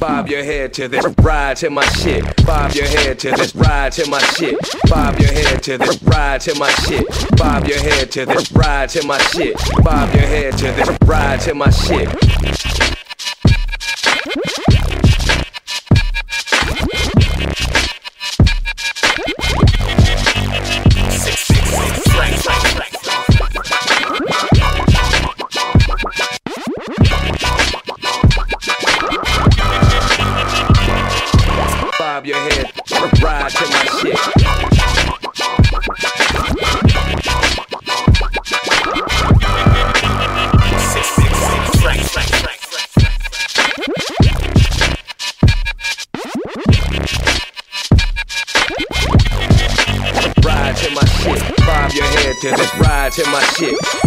Bob your head to this, ride to my shit. Bob your head to this, ride to my shit. Bob your head to this, ride to my shit. Bob your head to this, ride to my shit. Bob your head to this, ride to my shit. Bob your head, ride to my shit. Ride to my shit. Bob your head to this, ride to my shit.